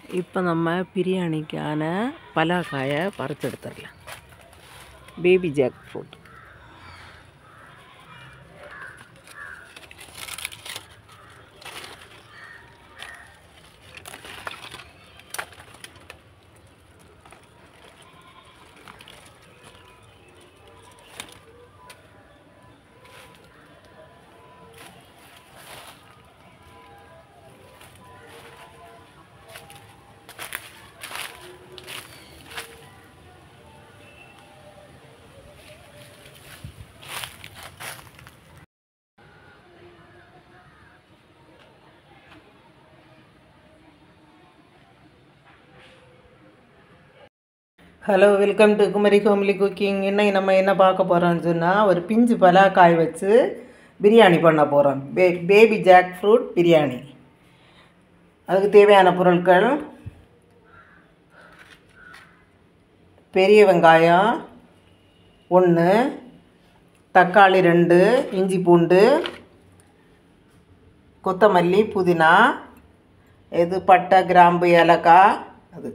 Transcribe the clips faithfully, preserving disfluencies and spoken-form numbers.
இப்போ நம்ம பிரியாணிக்கான பலாக்காயை பறிச்செடுத்துடலாம். Baby jackfruit. Hello, welcome to Kumari homely cooking. இன்னைக்கு நம்ம என்ன பார்க்க போகிறோம்னு சொன்னால், ஒரு பிஞ்சு பலாக்காய் வச்சு பிரியாணி பண்ண போகிறோம். பே பேபி ஜாக் ஃப்ரூட் பிரியாணி. அதுக்கு தேவையான பொருட்கள்: பெரிய வெங்காயம் ஒன்று, தக்காளி ரெண்டு, இஞ்சி பூண்டு, கொத்தமல்லி, புதினா, இது பட்டை, கிராம்பு, ஏலக்காய். அது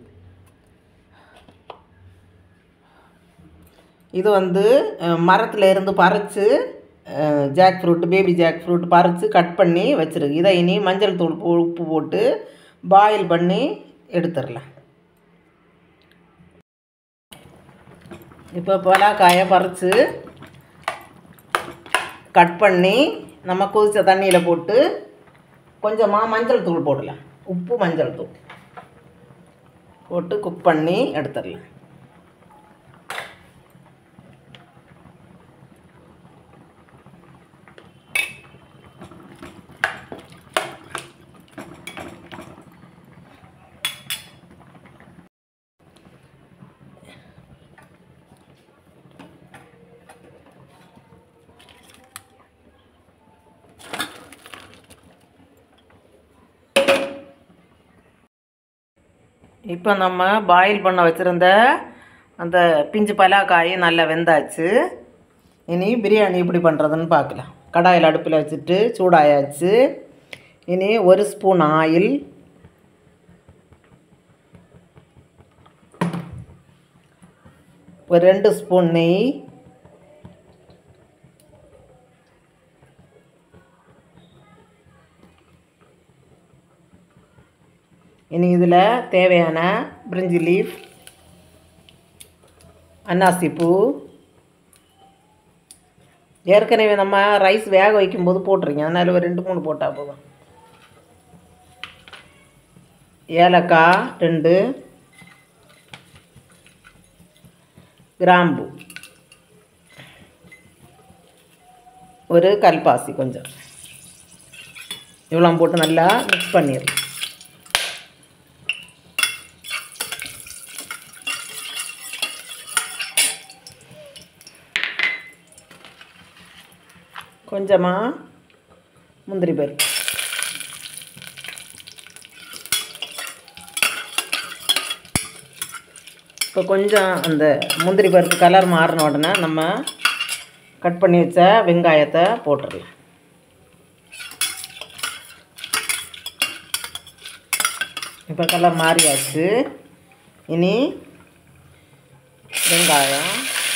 இது வந்து மரத்தில் இருந்து பறித்து jackfruit, baby jackfruit பறித்து கட் பண்ணி வச்சுருக்கு. இதை இனி மஞ்சள் தூள் உப்பு போட்டு பாயில் பண்ணி எடுத்துடலாம். இப்போ பலாக்காயை பறித்து கட் பண்ணி நம்ம கொதித்த தண்ணியில் போட்டு கொஞ்சமாக மஞ்சள் தூள் போடலாம். உப்பு, மஞ்சள் தூள் போட்டு குக் பண்ணி எடுத்துடலாம். இப்போ நம்ம பாயில் பண்ண வச்சுருந்த அந்த பிஞ்சு பலாக்காய் நல்லா வெந்தாச்சு. இனி பிரியாணி எப்படி பண்ணுறதுன்னு பார்க்கலாம். கடாயில் அடுப்பில் வச்சுட்டு சூடாயாச்சு. இனி ஒரு ஸ்பூன் ஆயில், ஒரு ரெண்டு ஸ்பூன் நெய், இனி இதில் தேவையான பிரிஞ்சி லீஃப், அன்னாசிப்பூ, ஏற்கனவே நம்ம ரைஸ் வேக வைக்கும்போது போட்டிருக்கேன், அதனால் ஒரு ரெண்டு மூணு போட்டால் போதும். ஏலக்காய் ரெண்டு, கிராம்பு, ஒரு கல்பாசி கொஞ்சம், இவ்வளோ போட்டு நல்லா மிக்ஸ் பண்ணிடலாம். கொஞ்சமாக முந்திரி பருப்பு, இப்போ கொஞ்சம் அந்த முந்திரி பருப்பு கலர் மாறின உடனே நம்ம கட் பண்ணி வச்ச வெங்காயத்தை போட்டுடலாம். இப்போ கலர் மாறியாச்சு. இனி வெங்காயம்,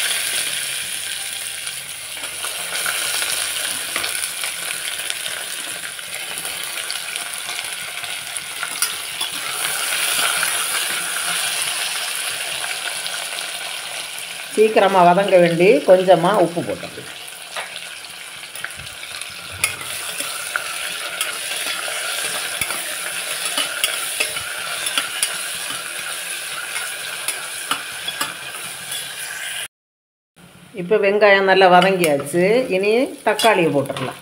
சீக்கிரமாக வதங்க வேண்டி கொஞ்சமாக உப்பு போட்டோம். இப்போ வெங்காயம் நல்லா வதங்கியாச்சு. இனி தக்காளியை போட்டுடலாம்.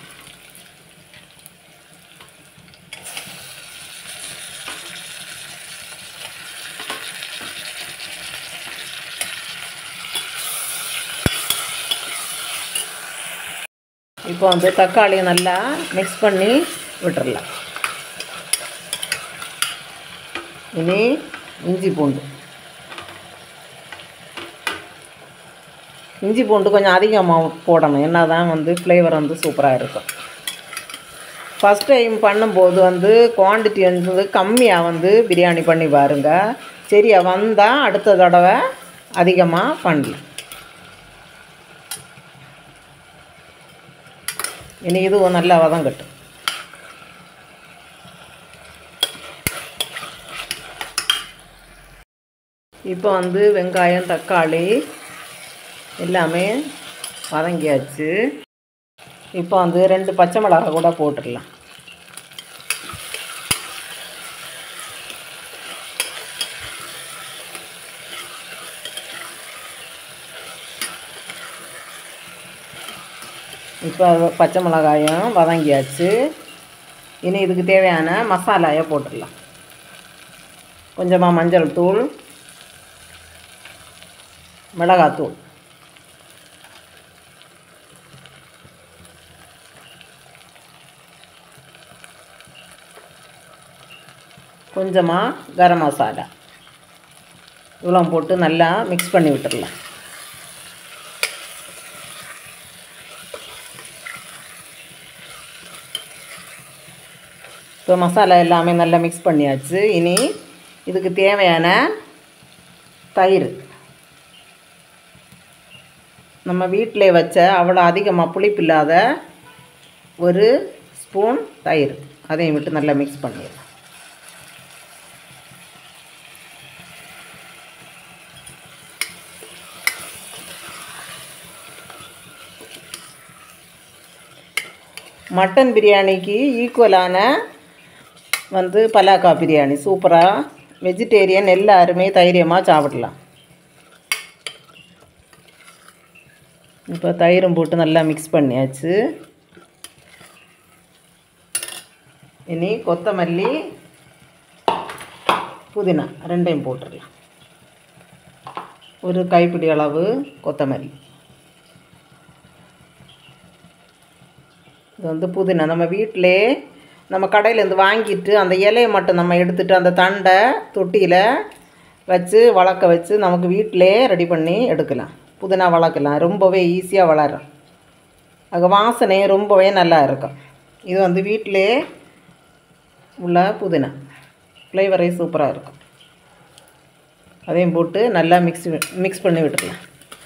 இப்போ வந்து தக்காளியை நல்லா மிக்ஸ் பண்ணி விட்டுடலாம். இனி இஞ்சி பூண்டு, இஞ்சி பூண்டு கொஞ்சம் அதிகமாக போடணும், என்ன தான் வந்து ஃப்ளேவர் வந்து சூப்பராக இருக்கும். ஃபஸ்ட் டைம் பண்ணும்போது வந்து குவான்டிட்டி வந்து கம்மியாக வந்து பிரியாணி பண்ணி பாருங்கள். சரியா வந்தால் அடுத்த தடவை அதிகமாக பண்ணலாம். இனி இதுவும் நல்லா வதங்கட்டும். இப்போ வந்து வெங்காயம் தக்காளி எல்லாமே வதங்கியாச்சு. இப்போ வந்து ரெண்டு பச்சை மிளகாய் கூட போட்டுடலாம். இப்போ பச்சை மிளகாயும் வதங்கியாச்சு. இனி இதுக்கு தேவையான மசாலாயை போட்டுடலாம். கொஞ்சமாக மஞ்சள் தூள், மிளகாத்தூள், கொஞ்சமாக கரம் மசாலா இவ்வளோ போட்டு நல்லா மிக்ஸ் பண்ணி விட்டுடலாம். இப்போ மசாலா எல்லாமே நல்லா மிக்ஸ் பண்ணியாச்சு. இனி இதுக்கு தேவையான தயிர் நம்ம வீட்டிலே வச்ச அவ்வளோ அதிகமாக புளிப்பு இல்லாத ஒரு ஸ்பூன் தயிர் அதையும் விட்டு நல்லா மிக்ஸ் பண்ணிடலாம். மட்டன் பிரியாணிக்கு ஈக்குவலான வந்து பலாக்கா பிரியாணி சூப்பராக வெஜிடேரியன் எல்லாருமே தைரியமாக சாப்பிடலாம். இப்போ தயிரும் போட்டு நல்லா மிக்ஸ் பண்ணியாச்சு. இனி கொத்தமல்லி புதினா ரெண்டையும் போட்டுடலாம். ஒரு கைப்பிடி அளவு கொத்தமல்லி. இது வந்து புதினா நம்ம வீட்டிலே நம்ம கடையிலேருந்து வாங்கிட்டு அந்த இலையை மட்டும் நம்ம எடுத்துகிட்டு அந்த தண்டை தொட்டியில் வச்சு வளர்க்க வச்சு நமக்கு வீட்டிலே ரெடி பண்ணி எடுக்கலாம். புதினா வளர்க்கலாம், ரொம்பவே ஈஸியாக வளரும். அது வாசனையும் ரொம்பவே நல்லா இருக்கும். இது வந்து வீட்டிலே உள்ள புதினா ஃப்ளேவரே சூப்பராக இருக்கும். அதையும் போட்டு நல்லா மிக்ஸ் மிக்ஸ் பண்ணி விட்டுக்கலாம்.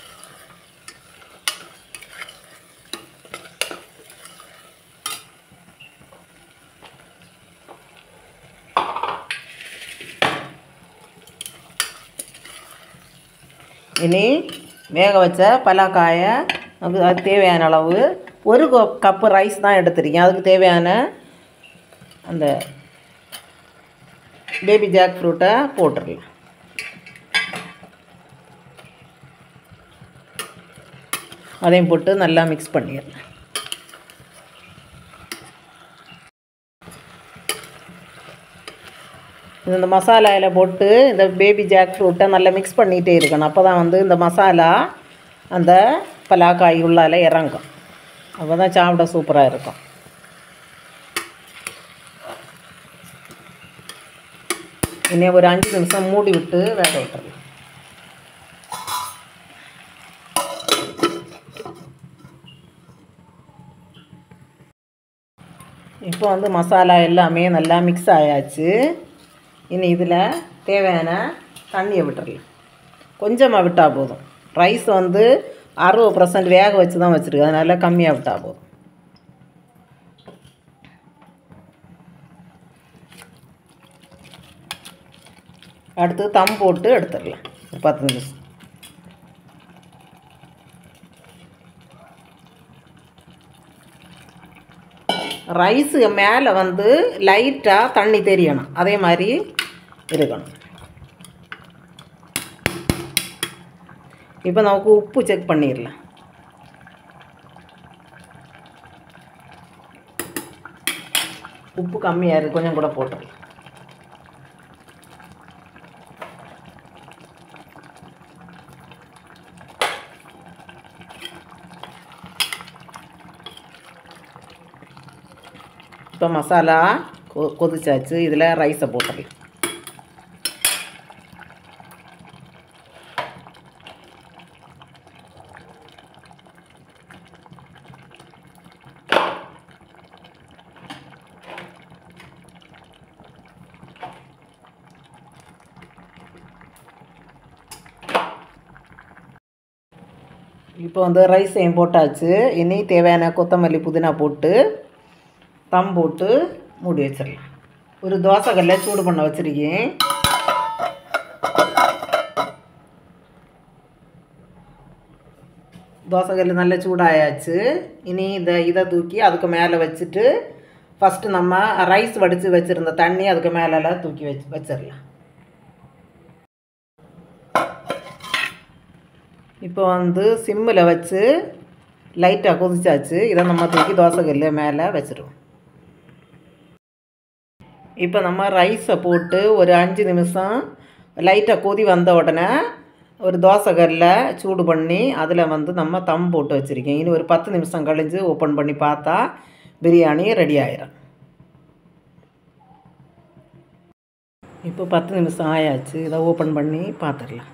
இனி வேக வச்ச பலாக்காயை அது அது தேவையான அளவு ஒரு கப்பு ரைஸ் தான் எடுத்துருக்கேன். அதுக்கு தேவையான அந்த பேபி ஜாக் ஃப்ரூட்டை போட்டுடலாம். அதையும் போட்டு நல்லா மிக்ஸ் பண்ணிடலாம். இந்த மசாலாவில் போட்டு இந்த பேபி ஜாக் ஃப்ரூட்டை நல்லா மிக்ஸ் பண்ணிகிட்டே இருக்கணும். அப்போ தான் வந்து இந்த மசாலா அந்த பலாக்காய் உள்ளால இறங்கும். அப்போ தான் சாப்பிட சூப்பராக இருக்கும். இனி ஒரு அஞ்சு நிமிஷம் மூடி விட்டு வேக விட்டுறலாம். இப்போ வந்து மசாலா எல்லாமே நல்லா மிக்ஸ் ஆயாச்சு. இனி இதில் தேவையான தண்ணியை விட்டுறலாம். கொஞ்சமாக விட்டால் போதும். ரைஸ் வந்து அறுபது பர்சன்ட் வேக வச்சு தான் வச்சுருக்கு, அதனால் கம்மியாக விட்டால் போதும். அடுத்து தம் போட்டு எடுத்துடலாம் ஒரு பத்து நிமிஷம். ரைஸுக்கு மேலே வந்து லைட்டாக தண்ணி தெரியணும், அதே மாதிரி இருக்கணும். இப்போ நமக்கு உப்பு செக் பண்ணிடலாம். உப்பு கம்மியாக இருக்குது, கொஞ்சம் கூட போட்டுடலாம். இப்போ மசாலா கொ கொதிச்சாச்சு. இதில் ரைஸை போட்டுடலாம். இப்போ வந்து ரைஸையும் போட்டாச்சு. இனி தேவையான கொத்தமல்லி புதினா போட்டு தம் போட்டு மூடி வச்சிடலாம். ஒரு தோசைக்கல்லை சூடு பண்ண வச்சுருக்கேன். தோசைக்கல் நல்லா சூடாயாச்சு. இனி இந்த இதை தூக்கி அதுக்கு மேலே வச்சுட்டு ஃபஸ்ட்டு நம்ம ரைஸ் வடித்து வச்சுருந்த தண்ணி அதுக்கு மேலெல்லாம் தூக்கி வச்சு வச்சிடலாம். இப்போ வந்து சிம்மில் வச்சு லைட்டாக கொதிச்சாச்சு. இதை நம்ம தூக்கி தோசைக்கல் மேலே வச்சிடுவோம். இப்போ நம்ம ரைஸை போட்டு ஒரு அஞ்சு நிமிஷம் லைட்டாக கொதி வந்த உடனே ஒரு தோசைக்கல்லில் சூடு பண்ணி அதில் வந்து நம்ம தம் போட்டு வச்சுருக்கேன். இனி ஒரு பத்து நிமிஷம் கழிஞ்சு ஓப்பன் பண்ணி பார்த்தா பிரியாணி ரெடி ஆயிடும். இப்போ பத்து நிமிஷம் ஆயாச்சு. இதை ஓப்பன் பண்ணி பார்த்துடலாம்.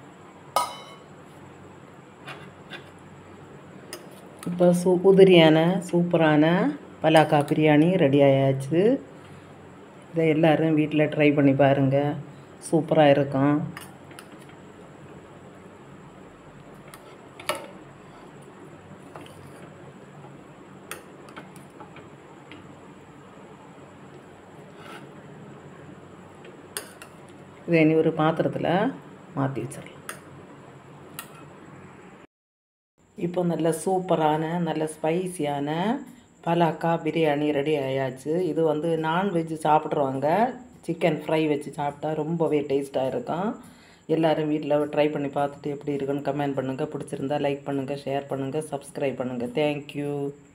இப்போ சூ உதிரியான சூப்பரான பலாக்கா பிரியாணி ரெடி ஆயாச்சு. இதை எல்லோரும் வீட்டில் ட்ரை பண்ணி பாருங்கள். சூப்பராக இருக்கும். இதை இனி ஒரு பாத்திரத்தில் மாற்றி வச்சிடலாம். இப்போ நல்ல சூப்பரான நல்ல ஸ்பைசியான பலாக்கா பிரியாணி ரெடி ஆயாச்சு. இது வந்து நான்வெஜ் சாப்பிட்றவங்க சிக்கன் ஃப்ரை வச்சு சாப்பிட்டா ரொம்பவே டேஸ்ட்டாக இருக்கும். எல்லோரும் வீட்டில் ட்ரை பண்ணி பார்த்துட்டு எப்படி இருக்குன்னு கமெண்ட் பண்ணுங்கள். பிடிச்சிருந்தா லைக் பண்ணுங்கள், ஷேர் பண்ணுங்கள், சப்ஸ்கிரைப் பண்ணுங்கள். தேங்க்யூ.